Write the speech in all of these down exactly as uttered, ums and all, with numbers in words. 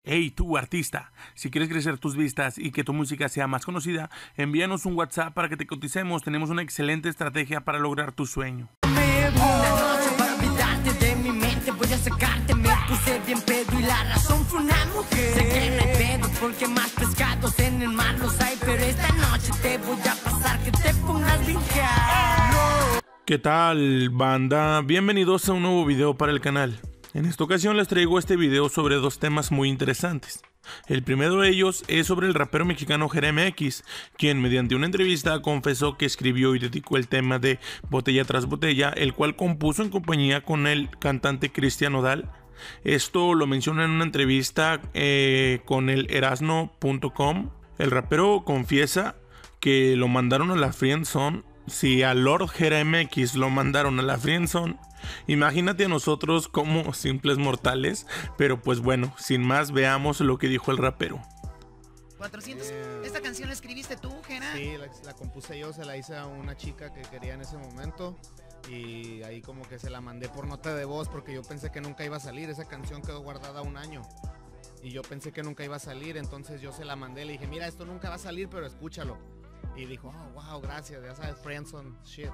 Hey tú artista, si quieres crecer tus vistas y que tu música sea más conocida, envíanos un WhatsApp para que te coticemos. Tenemos una excelente estrategia para lograr tu sueño. Una noche para olvidarte de mi mente, voy a sacarte, me puse bien pedo y la razón fue una mujer. Sé que no hay pedo porque más pescados en el mar los hay, pero esta noche te voy a pasar que te pongas bien high. ¿Qué tal, banda? Bienvenidos a un nuevo video para el canal. En esta ocasión les traigo este video sobre dos temas muy interesantes. El primero de ellos es sobre el rapero mexicano Jera M X, quien mediante una entrevista confesó que escribió y dedicó el tema de Botella tras Botella, el cual compuso en compañía con el cantante Cristian Nodal. Esto lo menciona en una entrevista eh, con el erasno punto com. El rapero confiesa que lo mandaron a la friendzone. Si a Lord Jera M X lo mandaron a la friendzone, imagínate a nosotros como simples mortales. Pero pues bueno, sin más, veamos lo que dijo el rapero. cuatrocientos. Eh, ¿Esta canción la escribiste tú, Jera? Sí, la, la compuse yo, se la hice a una chica que quería en ese momento. Y ahí como que se la mandé por nota de voz porque yo pensé que nunca iba a salir. Esa canción quedó guardada un año y yo pensé que nunca iba a salir, entonces yo se la mandé. Le dije, mira, esto nunca va a salir, pero escúchalo. Y dijo, oh, wow, gracias, ya sabes, friendzone, shit.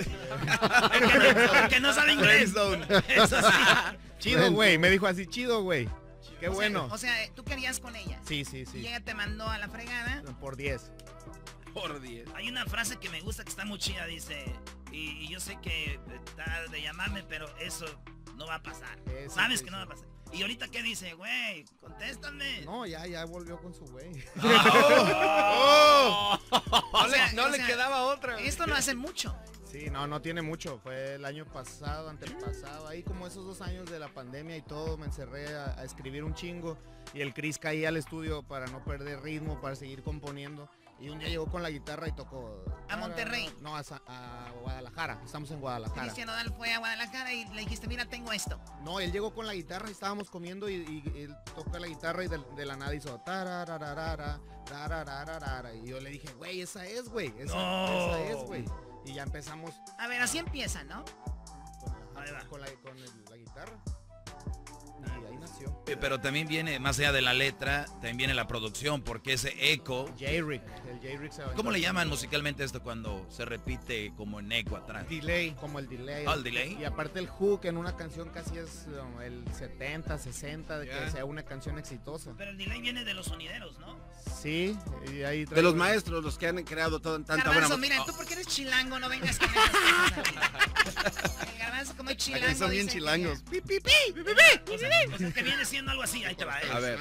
Que no sabe inglés. Eso sí. Chido, güey, me dijo así, chido, güey. Qué o bueno. Sea, o sea, tú querías con ella. Sí, sí, sí. Y ella te mandó a la fregada. Por diez. Por diez. Hay una frase que me gusta que está muy chida, dice, y, y yo sé que está de llamarme, pero eso no va a pasar. Eso, Sabes sí, que sí. no va a pasar. Y ahorita qué dice, güey, contéstame. No, ya, ya volvió con su güey. Oh, oh. O sea, no, no o le sea, quedaba otra. Esto no hace mucho. Sí, no, no tiene mucho. Fue el año pasado, antepasado. Ahí como esos dos años de la pandemia y todo, me encerré a, a escribir un chingo. Y el Chris caía al estudio para no perder ritmo, para seguir componiendo. Y un día llegó con la guitarra y tocó. ¿A Monterrey? No, a, a Guadalajara. Estamos en Guadalajara. Cristian Nodal fue a Guadalajara y le dijiste, mira, tengo esto. No, él llegó con la guitarra y estábamos comiendo y, y, y él tocó la guitarra y de, de la nada hizo tarararara, tarararara. Y yo le dije, güey, esa es, güey. Esa, no. esa es, güey. Y ya empezamos. A ver, así empieza, ¿no? Con la, con la, con el, la guitarra. Y ahí nació. Pero también viene, más allá de la letra, también viene la producción, porque ese eco... J-Rick, el J-Rick se ¿Cómo le llaman musicalmente esto cuando se repite como en eco atrás? Delay, como el delay. ¿Oh, el delay? Y aparte el hook en una canción casi es um, el setenta, sesenta de yeah. que sea una canción exitosa. Pero el delay viene de los sonideros, ¿no? Sí, y ahí de los maestros, los que han creado todo, tanta Garbanzo, buena... mira, tú porque eres chilango, no vengas con esas cosas. El Garbanzo como es chilango. Aquí son bien chilangos. Pi, pi, pi, pi, pi, pi, o sea, o sea, que viene siendo algo así, ahí te va. Eh. A ver.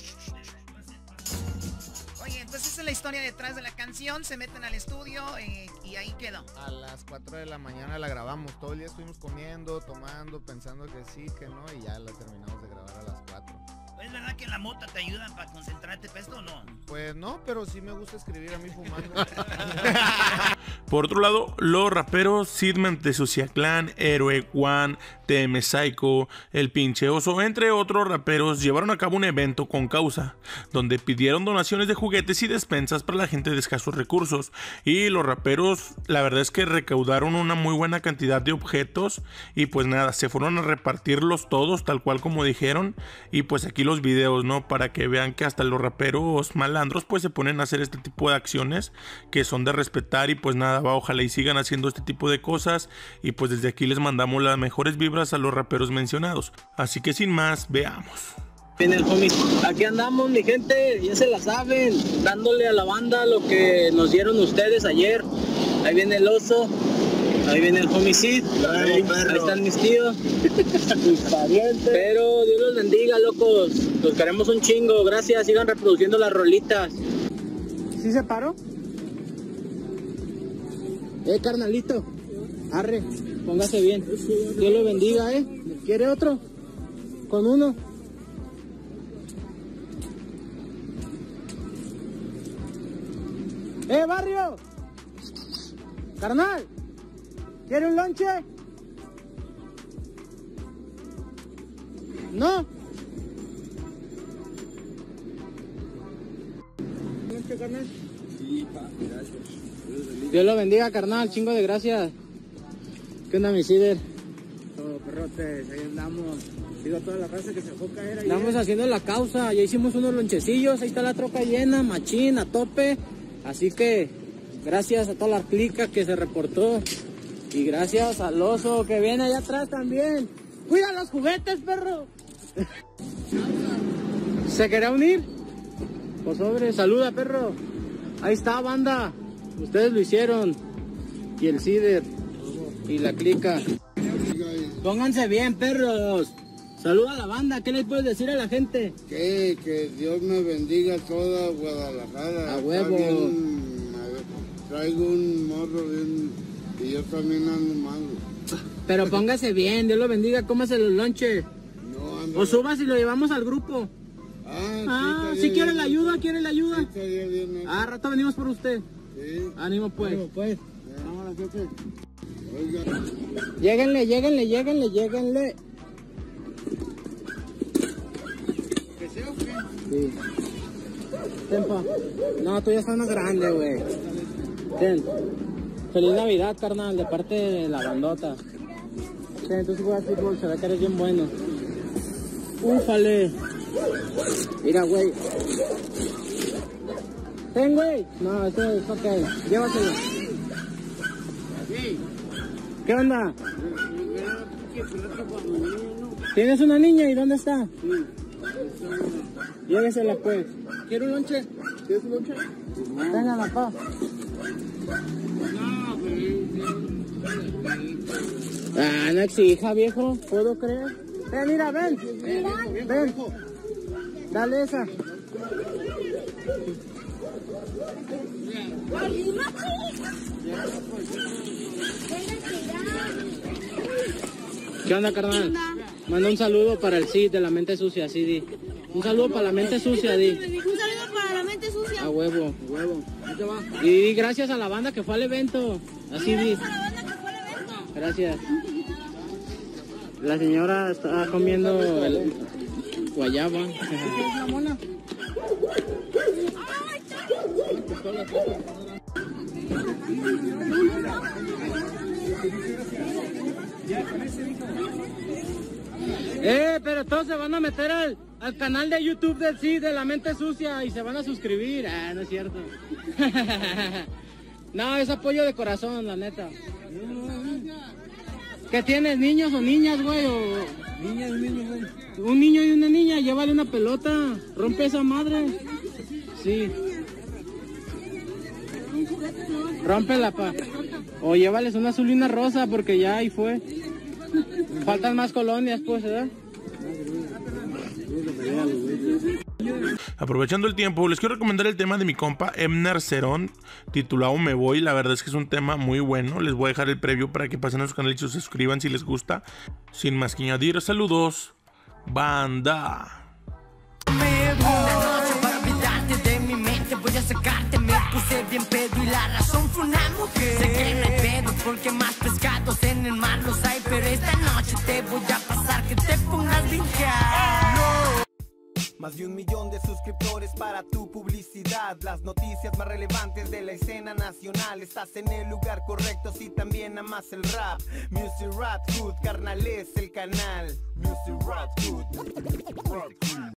Oye, entonces esa es la historia detrás de la canción, se meten al estudio eh, y ahí quedó. A las cuatro de la mañana la grabamos, todo el día estuvimos comiendo, tomando, pensando que sí, que no, y ya la terminamos de grabar a las cuatro. ¿Es verdad que la mota te ayuda para concentrarte para esto o no? Pues no, pero sí me gusta escribir a mí fumando. Por otro lado, los raperos Sidman de Sucia Clan, Héroe, One, T M Psycho, El Pinche Oso, entre otros raperos, llevaron a cabo un evento con causa, donde pidieron donaciones de juguetes y despensas para la gente de escasos recursos. Y los raperos, la verdad es que recaudaron una muy buena cantidad de objetos. Y pues nada, se fueron a repartirlos todos, tal cual como dijeron. Y pues aquí los videos, ¿no? Para que vean que hasta los raperos malandros pues se ponen a hacer este tipo de acciones que son de respetar. Y pues nada, va, ojalá y sigan haciendo este tipo de cosas. Y pues desde aquí les mandamos las mejores vibras a los raperos mencionados. Así que sin más, veamos. Viene el homie. Aquí andamos, mi gente, ya se la saben, dándole a la banda lo que nos dieron ustedes ayer. Ahí viene el oso, ahí viene el homicid, ahí, ahí están mis tíos, mis parientes. Pero Dios los bendiga, locos, los queremos un chingo, gracias, sigan reproduciendo las rolitas. ¿Sí se paró? Eh, carnalito, arre, póngase bien, Dios lo bendiga, eh. ¿Quiere otro? Con uno. ¡Eh, barrio! Carnal, ¿quiere un lonche? ¿No? ¿Lonche, carnal? Sí, pa, gracias. Dios lo bendiga, carnal, chingo de gracias. ¿Qué onda, mi cider? Todo, perrotes, ahí andamos. Digo a toda la raza que se dejó caer ahí. Estamos haciendo la causa, ya hicimos unos lonchecillos, ahí está la troca llena, machín, a tope. Así que gracias a toda la clica que se reportó. Y gracias al oso que viene allá atrás también. ¡Cuida los juguetes, perro! ¿Se quería unir? Pues sobre, saluda, perro. Ahí está, banda. Ustedes lo hicieron. Y el Cider. Y la clica. Pónganse bien, perros. Saluda a la banda. ¿Qué les puedes decir a la gente? Que, que Dios me bendiga toda Guadalajara. A huevo. Bien, traigo un morro bien, y yo también ando malo. Pero póngase bien. Dios lo bendiga. Cómase los lonches. No, ando... O subas y lo llevamos al grupo. Ah, Ah, sí, si quiere la ayuda, quiere la ayuda. Sí, estaría bien eso. Ah, rato venimos por usted. Sí. Ánimo pues. Bueno, pues. Vámonos, jefe. Oiga. Lléguenle, lléguenle, lléguenle, lléguenle. ¿Que sea o qué? Sí. Tempa. No, tú ya estás más grande, güey. Ten. Feliz Navidad, carnal, de parte de la bandota. Sí, entonces juegas fútbol, se ve que eres bien bueno. Úfale. Mira, güey. Ten, güey. No, eso es ok. Llévatelo. ¿Qué onda? ¿Tienes una niña y dónde está? Sí. Llévesela pues. ¿Quiere un lonche? ¿Quieres un lonche? Venga, papá. No, Ah, no exija, viejo. ¿Puedo creer? Ven, mira, ven. Ven. Ven. Dale esa. ¿Qué onda, carnal? Manda un saludo para el Cid de la mente sucia, sí, di. Un saludo para la mente sucia, di. Un saludo para la mente sucia. A huevo. A huevo. Ahí te va. Y gracias a la banda que fue al evento. Así di. Gracias a la banda que fue al evento. Gracias. La señora está comiendo el guayaba. Eh, pero todos se van a meter al, al canal de YouTube del Cid de la mente sucia y se van a suscribir. Ah, no es cierto. No, es apoyo de corazón, la neta. ¿Qué tienes, niños o niñas, güey? O... Niña y niño, güey. Un niño y una niña, llévale una pelota. Rompe esa madre. Sí. Rómpela, pa. O llévales una azul y una rosa, porque ya ahí fue. Faltan más colonias, pues, ¿verdad? Aprovechando el tiempo, les quiero recomendar el tema de mi compa Emner Cerón, titulado Me Voy. La verdad es que es un tema muy bueno. Les voy a dejar el previo para que pasen a su canal y se suscriban si les gusta. Sin más que añadir, saludos, banda. Me voy. Una noche para olvidarte de mi mente, voy a sacarte. Me puse bien pedo y la razón fue una mujer. Sé que no hay pedo porque más pescados en el mar los hay, pero esta noche te voy a pasar que te pongas bien high. No. Más de un millón de suscriptores para tu publicidad. Las noticias más relevantes de la escena nacional. Estás en el lugar correcto si también amas el rap. Music Rap Hood, carnal, es el canal. Music Rap Hood.